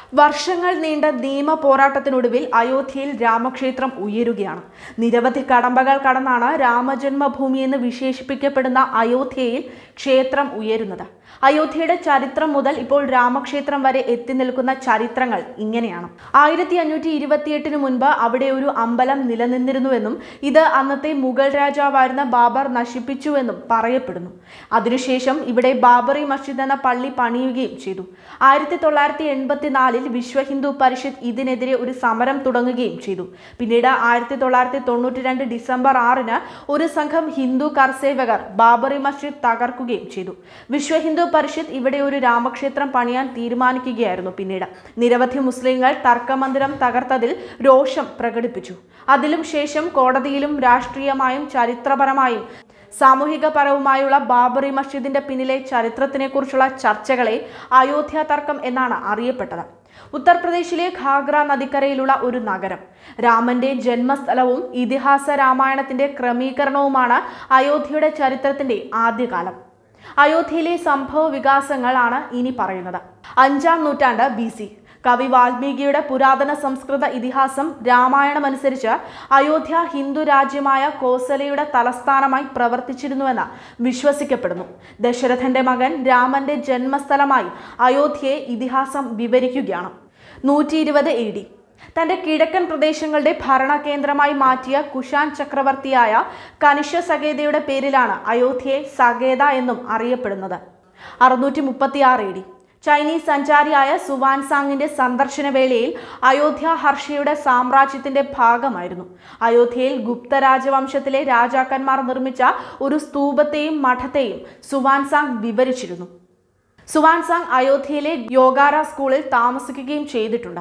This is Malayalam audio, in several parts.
വർഷങ്ങൾ നീണ്ട നിയമ പോരാട്ടത്തിനൊടുവിൽ അയോധ്യയിൽ രാമക്ഷേത്രം ഉയരുകയാണ്. നിരവധി കടമ്പകൾ കടന്നാണ് രാമജന്മഭൂമി എന്ന് വിശേഷിപ്പിക്കപ്പെടുന്ന അയോധ്യയിൽ ക്ഷേത്രം ഉയരുന്നത്. അയോധ്യയുടെ ചരിത്രം മുതൽ ഇപ്പോൾ രാമക്ഷേത്രം വരെ എത്തി നിൽക്കുന്ന ചരിത്രങ്ങൾ ഇങ്ങനെയാണ്. 1528 മുൻപ് അവിടെ ഒരു അമ്പലം നിലനിന്നിരുന്നുവെന്നും ഇത് അന്നത്തെ മുഗൾ രാജാവായിരുന്ന ബാബർ നശിപ്പിച്ചുവെന്നും പറയപ്പെടുന്നു. അതിനുശേഷം ഇവിടെ ബാബറി മസ്ജിദ് എന്ന പള്ളി പണിയുകയും ചെയ്തു. 1984 വിശ്വ ഹിന്ദു പരിഷത്ത് ഇതിനെതിരെ ഒരു സമരം തുടങ്ങുകയും ചെയ്തു. പിന്നീട് 1992 ഡിസംബർ 6 ഒരു സംഘം ഹിന്ദു കർസേവകർ ബാബറി മസ്ജിദ് തകർക്കുകയും ചെയ്തു. വിശ്വ ഹിന്ദു പരിഷത്ത് ഇവിടെ ഒരു രാമക്ഷേത്രം പണിയാൻ തീരുമാനിക്കുകയായിരുന്നു. പിന്നീട് നിരവധി മുസ്ലിങ്ങൾ തർക്കമന്ദിരം തകർത്തതിൽ രോഷം പ്രകടിപ്പിച്ചു. അതിലും ശേഷം കോടതിയിലും രാഷ്ട്രീയമായും ചരിത്രപരമായും സാമൂഹികപരവുമായുള്ള ബാബറി മസ്ജിദിന്റെ പിന്നിലെ ചരിത്രത്തിനെക്കുറിച്ചുള്ള ചർച്ചകളെ അയോധ്യ തർക്കം എന്നാണ് അറിയപ്പെട്ടത്. ഉത്തർപ്രദേശിലെ ഘാഗ്ര നദിക്കരയിലുള്ള ഒരു നഗരം, രാമന്റെ ജന്മസ്ഥലവും ഇതിഹാസ രാമായണത്തിന്റെ ക്രമീകരണവുമാണ് അയോധ്യയുടെ ചരിത്രത്തിന്റെ ആദ്യകാലം. അയോധ്യയിലെ സംഭവ വികാസങ്ങളാണ് ഇനി പറയുന്നത്. 5ാം നൂറ്റാണ്ട് BC കവി വാൽമീകിയുടെ പുരാതന സംസ്കൃത ഇതിഹാസം രാമായണമനുസരിച്ച് അയോധ്യ ഹിന്ദു രാജ്യമായ കോസലയുടെ തലസ്ഥാനമായി പ്രവർത്തിച്ചിരുന്നുവെന്ന് വിശ്വസിക്കപ്പെടുന്നു. ദശരഥന്റെ മകൻ രാമന്റെ ജന്മസ്ഥലമായി അയോധ്യയെ ഇതിഹാസം വിവരിക്കുകയാണ്. 120 AD തന്റെ കിഴക്കൻ പ്രദേശങ്ങളുടെ ഭരണകേന്ദ്രമായി മാറ്റിയ കുഷാൻ ചക്രവർത്തിയായ കനിഷ്ക സകേതയുടെ പേരിലാണ് അയോധ്യയെ സകേത എന്നും അറിയപ്പെടുന്നത്. 636 AD ചൈനീസ് സഞ്ചാരിയായ സുവാൻസാങ്ങിന്റെ സന്ദർശന വേളയിൽ അയോധ്യ ഹർഷയുടെ സാമ്രാജ്യത്തിന്റെ ഭാഗമായിരുന്നു. അയോധ്യയിൽ ഗുപ്ത രാജവംശത്തിലെ രാജാക്കന്മാർ നിർമ്മിച്ച ഒരു സ്തൂപത്തെയും മഠത്തെയും സുവാൻസാങ് വിവരിച്ചിരുന്നു. സുവാൻസാങ് അയോധ്യയിലെ യോഗാര സ്കൂളിൽ താമസിക്കുകയും ചെയ്തിട്ടുണ്ട്.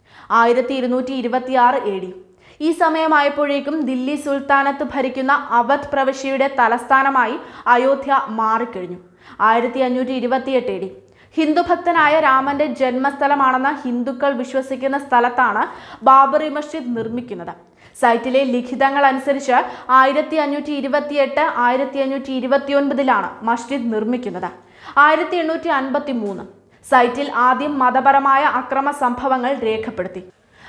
1226 AD ഈ സമയമായപ്പോഴേക്കും ദില്ലി സുൽത്താനത്ത് ഭരിക്കുന്ന അവധ് പ്രവിശ്യയുടെ തലസ്ഥാനമായി അയോധ്യ മാറിക്കഴിഞ്ഞു. 1528 AD ഹിന്ദുഭക്തനായ രാമന്റെ ജന്മസ്ഥലമാണെന്ന് ഹിന്ദുക്കൾ വിശ്വസിക്കുന്ന സ്ഥലത്താണ് ബാബറി മസ്ജിദ് നിർമ്മിക്കുന്നത്. സൈറ്റിലെ ലിഖിതങ്ങൾ അനുസരിച്ച് 1528 1529 മസ്ജിദ് നിർമ്മിക്കുന്നത്. 1853 സൈറ്റിൽ ആദ്യം മതപരമായ അക്രമ സംഭവങ്ങൾ രേഖപ്പെടുത്തി.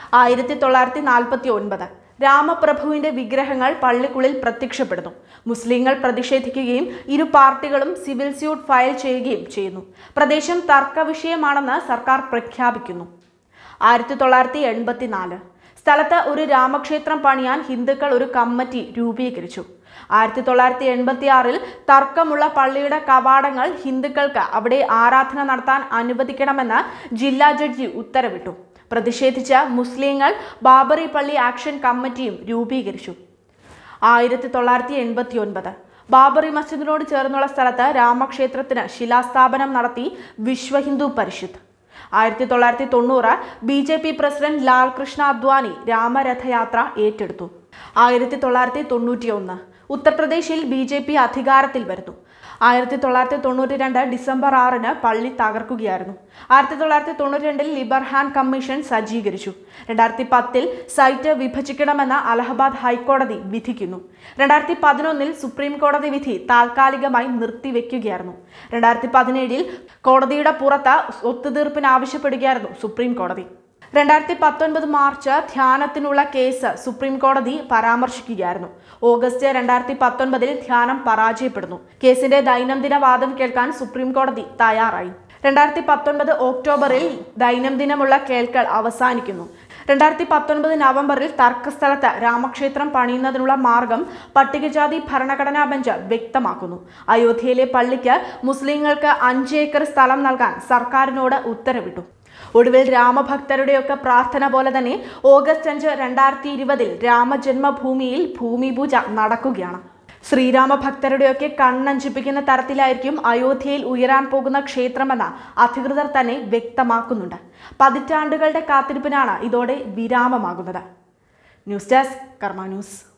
1949 രാമപ്രഭുവിന്റെ വിഗ്രഹങ്ങൾ പള്ളിക്കുള്ളിൽ പ്രത്യക്ഷപ്പെടുന്നു. മുസ്ലിങ്ങൾ പ്രതിഷേധിക്കുകയും ഇരു പാർട്ടികളും സിവിൽ സ്യൂട്ട് ഫയൽ ചെയ്യുകയും ചെയ്യുന്നു. പ്രദേശം തർക്ക വിഷയമാണെന്ന് സർക്കാർ പ്രഖ്യാപിക്കുന്നു. 1984 സ്ഥലത്ത് ഒരു രാമക്ഷേത്രം പണിയാൻ ഹിന്ദുക്കൾ ഒരു കമ്മിറ്റി രൂപീകരിച്ചു. 1986 തർക്കമുള്ള പള്ളിയുടെ കവാടങ്ങൾ ഹിന്ദുക്കൾക്ക് അവിടെ ആരാധന നടത്താൻ അനുവദിക്കണമെന്ന് ജില്ലാ ജഡ്ജി ഉത്തരവിട്ടു. പ്രതിഷേധിച്ച മുസ്ലിങ്ങൾ ബാബറി പള്ളി ആക്ഷൻ കമ്മിറ്റിയും രൂപീകരിച്ചു. 1989 ബാബറി മസ്ജിദിനോട് ചേർന്നുള്ള സ്ഥലത്ത് രാമക്ഷേത്രത്തിന് ശിലാസ്ഥാപനം നടത്തി വിശ്വ ഹിന്ദു പരിഷത്ത്. 1990 BJP പ്രസിഡന്റ് ലാൽ കൃഷ്ണ അദ്വാനി രാമരഥയാത്ര ഏറ്റെടുത്തു. 1991 ഉത്തർപ്രദേശിൽ BJP അധികാരത്തിൽ വരുന്നു. 1992 ഡിസംബർ 6 പള്ളി തകർക്കുകയായിരുന്നു. 1992 ലിബർഹാൻ കമ്മീഷൻ സജ്ജീകരിച്ചു. 2010 സൈറ്റ് വിഭജിക്കണമെന്ന് അലഹബാദ് ഹൈക്കോടതി വിധിക്കുന്നു. 2011 സുപ്രീം കോടതി വിധി താൽക്കാലികമായി നിർത്തിവെക്കുകയായിരുന്നു. 2017 കോടതിയുടെ പുറത്ത് ഒത്തുതീർപ്പിന് ആവശ്യപ്പെടുകയായിരുന്നു സുപ്രീം കോടതി. 2019 മാർച്ച് ധ്യാനത്തിനുള്ള കേസ് സുപ്രീം കോടതി പരാമർശിക്കുകയായിരുന്നു. ഓഗസ്റ്റ് 2019 ധ്യാനം പരാജയപ്പെടുന്നു. കേസിന്റെ ദൈനംദിന വാദം കേൾക്കാൻ സുപ്രീം കോടതി തയ്യാറായി. 2019 ഒക്ടോബറിൽ ദൈനംദിനമുള്ള കേൾക്കൽ അവസാനിക്കുന്നു. 2019 നവംബറിൽ തർക്കസ്ഥലത്ത് രാമക്ഷേത്രം പണിയുന്നതിനുള്ള മാർഗം പട്ടികജാതി ഭരണഘടനാ ബെഞ്ച് വ്യക്തമാക്കുന്നു. അയോധ്യയിലെ പള്ളിക്ക് മുസ്ലിങ്ങൾക്ക് 5 ഏക്കർ സ്ഥലം നൽകാൻ സർക്കാരിനോട് ഉത്തരവിട്ടു. ഒടുവിൽ രാമഭക്തരുടെയൊക്കെ പ്രാർത്ഥന പോലെ തന്നെ ഓഗസ്റ്റ് 5, 2020 രാമജന്മഭൂമിയിൽ ഭൂമിപൂജ നടക്കുകയാണ്. ശ്രീരാമ ഭക്തരുടെയൊക്കെ കണ്ണഞ്ചിപ്പിക്കുന്ന തരത്തിലായിരിക്കും അയോധ്യയിൽ ഉയരാൻ പോകുന്ന ക്ഷേത്രമെന്ന് അധികൃതർ തന്നെ വ്യക്തമാക്കുന്നുണ്ട്. പതിറ്റാണ്ടുകളുടെ കാത്തിരിപ്പിനാണ് ഇതോടെ വിരാമമാകുന്നത്. News desk Karma news.